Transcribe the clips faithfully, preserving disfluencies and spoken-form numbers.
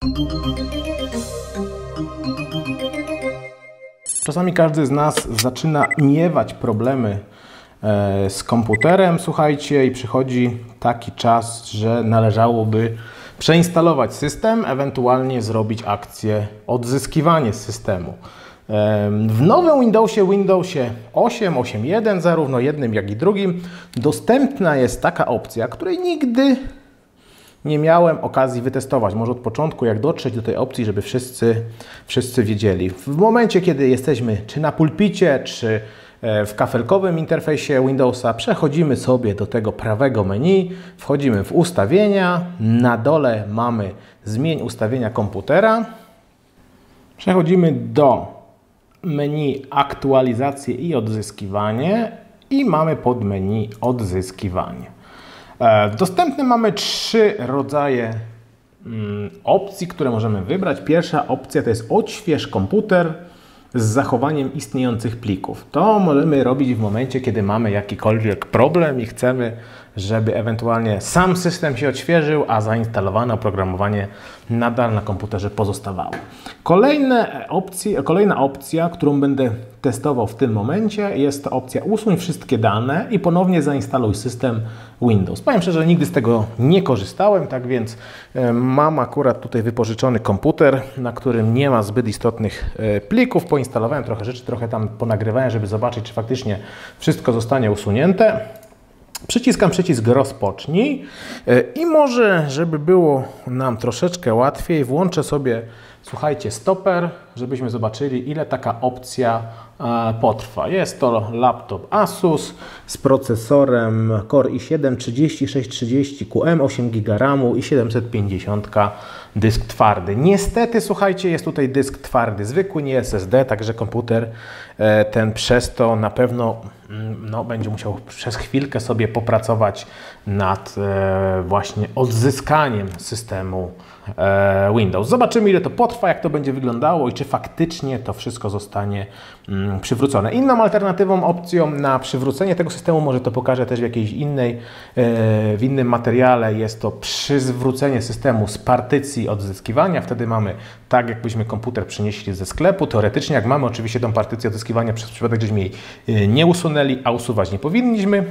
Czasami każdy z nas zaczyna miewać problemy z komputerem, słuchajcie, i przychodzi taki czas, że należałoby przeinstalować system, ewentualnie zrobić akcję odzyskiwanie systemu. W nowym Windowsie, Windowsie osiem, osiem jeden, zarówno jednym, jak i drugim, dostępna jest taka opcja, której nigdy nie miałem okazji wytestować. Może od początku, jak dotrzeć do tej opcji, żeby wszyscy, wszyscy wiedzieli. W momencie, kiedy jesteśmy czy na pulpicie, czy w kafelkowym interfejsie Windowsa, przechodzimy sobie do tego prawego menu, wchodzimy w ustawienia, na dole mamy zmień ustawienia komputera, przechodzimy do menu aktualizacje i odzyskiwanie i mamy pod menu odzyskiwanie. Dostępne mamy trzy rodzaje opcji, które możemy wybrać. Pierwsza opcja to jest odśwież komputer z zachowaniem istniejących plików. To możemy robić w momencie, kiedy mamy jakikolwiek problem i chcemy, żeby ewentualnie sam system się odświeżył, a zainstalowane oprogramowanie nadal na komputerze pozostawało. Kolejne opcje, kolejna opcja, którą będę testował w tym momencie, jest to opcja usuń wszystkie dane i ponownie zainstaluj system Windows. Powiem szczerze, nigdy z tego nie korzystałem, tak więc mam akurat tutaj wypożyczony komputer, na którym nie ma zbyt istotnych plików. Poinstalowałem trochę rzeczy, trochę tam ponagrywałem, żeby zobaczyć, czy faktycznie wszystko zostanie usunięte. Przyciskam przycisk rozpocznij i może, żeby było nam troszeczkę łatwiej, włączę sobie, słuchajcie, stoper, żebyśmy zobaczyli, ile taka opcja potrwa. Jest to laptop Asus z procesorem Core i siedem trzydzieści sześć trzydzieści Q M, osiem giga ramu i siedemset pięćdziesiąt dysk twardy. Niestety, słuchajcie, jest tutaj dysk twardy zwykły, nie S S D, także komputer ten przez to na pewno no, będzie musiał przez chwilkę sobie popracować nad e, właśnie odzyskaniem systemu e, Windows. Zobaczymy, ile to potrwa, jak to będzie wyglądało i czy faktycznie to wszystko zostanie mm, przywrócone. Inną alternatywą opcją na przywrócenie tego systemu, może to pokażę też w jakiejś innej, e, w innym materiale, jest to przywrócenie systemu z partycji odzyskiwania. Wtedy mamy tak, jakbyśmy komputer przynieśli ze sklepu. Teoretycznie, jak mamy oczywiście tą partycję odzyskiwania, przez przypadek, żeśmy jej nie usunęli, a usuwać nie powinniśmy.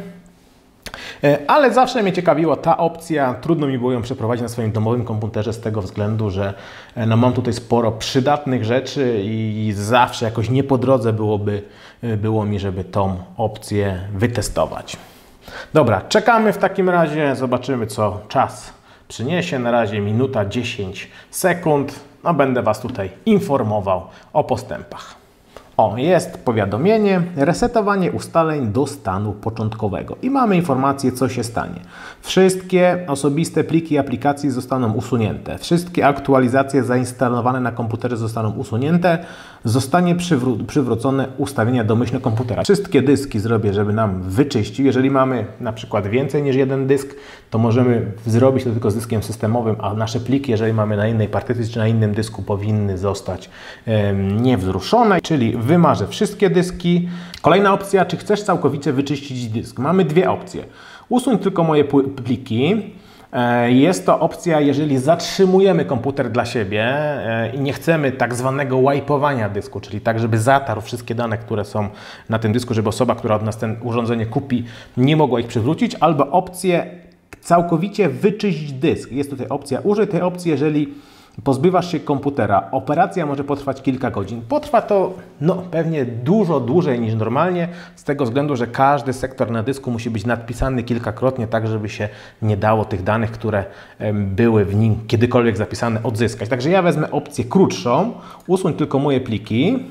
Ale zawsze mnie ciekawiła ta opcja. Trudno mi było ją przeprowadzić na swoim domowym komputerze z tego względu, że no, mam tutaj sporo przydatnych rzeczy i zawsze jakoś nie po drodze byłoby, było mi, żeby tą opcję wytestować. Dobra, czekamy w takim razie, zobaczymy, co czas przyniesie. Na razie minuta dziesięć sekund. No, będę Was tutaj informował o postępach. O, jest powiadomienie, resetowanie ustaleń do stanu początkowego i mamy informację, co się stanie. Wszystkie osobiste pliki aplikacji zostaną usunięte, wszystkie aktualizacje zainstalowane na komputerze zostaną usunięte, zostanie przywró przywrócone ustawienia domyślne komputera. Wszystkie dyski zrobię, żeby nam wyczyścił. Jeżeli mamy na przykład więcej niż jeden dysk, to możemy zrobić to tylko z dyskiem systemowym, a nasze pliki, jeżeli mamy na innej partycji czy na innym dysku, powinny zostać e, niewzruszone, czyli wymarzę wszystkie dyski. Kolejna opcja, czy chcesz całkowicie wyczyścić dysk? Mamy dwie opcje. Usuń tylko moje pliki. Jest to opcja, jeżeli zatrzymujemy komputer dla siebie i nie chcemy tak zwanego wipe'owania dysku, czyli tak, żeby zatarł wszystkie dane, które są na tym dysku, żeby osoba, która od nas ten urządzenie kupi, nie mogła ich przywrócić, albo opcję całkowicie wyczyść dysk. Jest tutaj opcja, użyj tej opcji, jeżeli pozbywasz się komputera. Operacja może potrwać kilka godzin. Potrwa to no, pewnie dużo dłużej niż normalnie, z tego względu, że każdy sektor na dysku musi być nadpisany kilkakrotnie, tak żeby się nie dało tych danych, które były w nim kiedykolwiek zapisane, odzyskać. Także ja wezmę opcję krótszą, usuń tylko moje pliki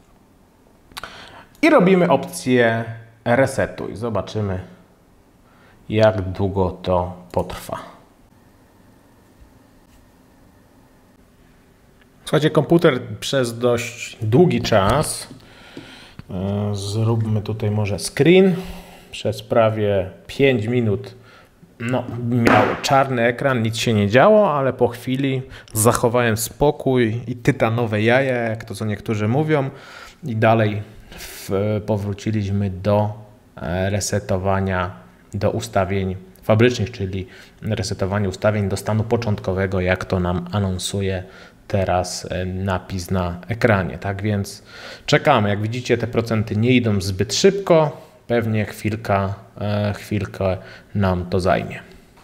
i robimy opcję resetuj. Zobaczymy, jak długo to potrwa. Słuchajcie, komputer przez dość długi czas, zróbmy tutaj może screen, przez prawie pięć minut no, miał czarny ekran, nic się nie działo, ale po chwili zachowałem spokój i tytanowe jaja, jak to co niektórzy mówią, i dalej w, powróciliśmy do resetowania, do ustawień fabrycznych, czyli resetowanie ustawień do stanu początkowego, jak to nam anonsuje teraz napis na ekranie. Tak więc czekamy. Jak widzicie, te procenty nie idą zbyt szybko. Pewnie chwilka, chwilkę nam to zajmie.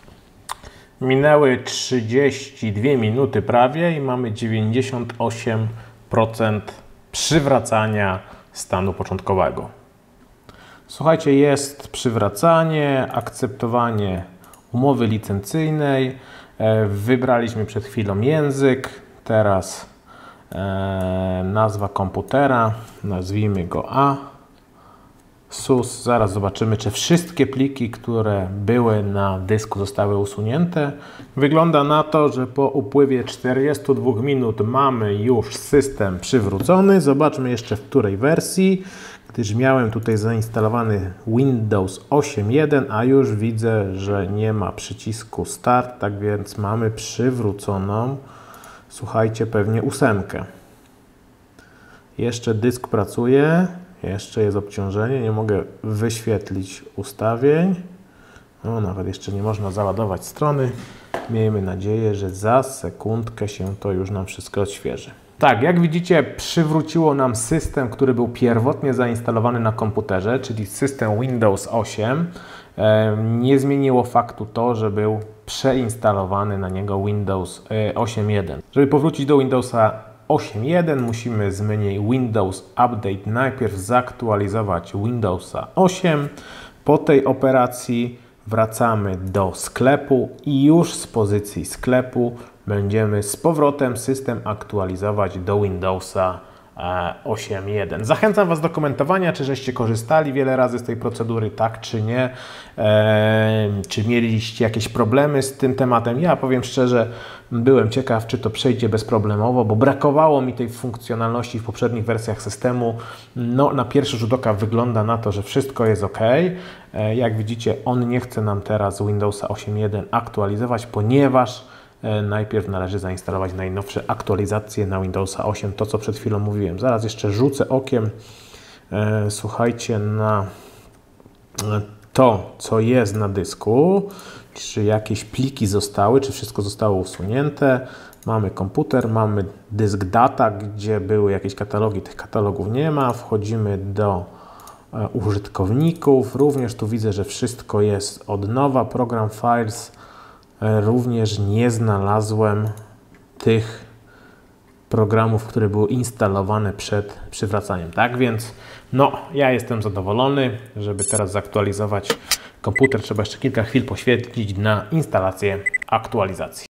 Minęły trzydzieści dwie minuty prawie i mamy dziewięćdziesiąt osiem procent przywracania stanu początkowego. Słuchajcie, jest przywracanie, akceptowanie umowy licencyjnej. Wybraliśmy przed chwilą język, teraz e, nazwa komputera, nazwijmy go A. sus. Zaraz zobaczymy, czy wszystkie pliki, które były na dysku, zostały usunięte. Wygląda na to, że po upływie czterdziestu dwóch minut mamy już system przywrócony. Zobaczmy jeszcze w której wersji, gdyż miałem tutaj zainstalowany Windows osiem jeden, a już widzę, że nie ma przycisku Start, tak więc mamy przywróconą, słuchajcie, pewnie ósemkę. Jeszcze dysk pracuje. Jeszcze jest obciążenie, nie mogę wyświetlić ustawień. No, nawet jeszcze nie można załadować strony. Miejmy nadzieję, że za sekundkę się to już nam wszystko odświeży. Tak, jak widzicie, przywróciło nam system, który był pierwotnie zainstalowany na komputerze, czyli system Windows osiem. Nie zmieniło faktu to, że był przeinstalowany na niego Windows osiem jeden. Żeby powrócić do Windowsa osiem jeden musimy z menu Windows Update najpierw zaktualizować Windowsa osiem. Po tej operacji wracamy do sklepu i już z pozycji sklepu będziemy z powrotem system aktualizować do Windowsa osiem jeden. Zachęcam Was do komentowania, czy żeście korzystali wiele razy z tej procedury, tak czy nie. Eee, czy mieliście jakieś problemy z tym tematem? Ja powiem szczerze, byłem ciekaw, czy to przejdzie bezproblemowo, bo brakowało mi tej funkcjonalności w poprzednich wersjach systemu. No, na pierwszy rzut oka wygląda na to, że wszystko jest ok. Eee, jak widzicie, on nie chce nam teraz Windowsa osiem jeden aktualizować, ponieważ najpierw należy zainstalować najnowsze aktualizacje na Windowsa osiem, to co przed chwilą mówiłem. Zaraz jeszcze rzucę okiem, e, słuchajcie, na to, co jest na dysku, czy jakieś pliki zostały, czy wszystko zostało usunięte. Mamy komputer, mamy dysk data, gdzie były jakieś katalogi, tych katalogów nie ma. Wchodzimy do e, użytkowników, również tu widzę, że wszystko jest od nowa. Program Files. Również nie znalazłem tych programów, które były instalowane przed przywracaniem. Tak więc, no, ja jestem zadowolony. Żeby teraz zaktualizować komputer, trzeba jeszcze kilka chwil poświęcić na instalację aktualizacji.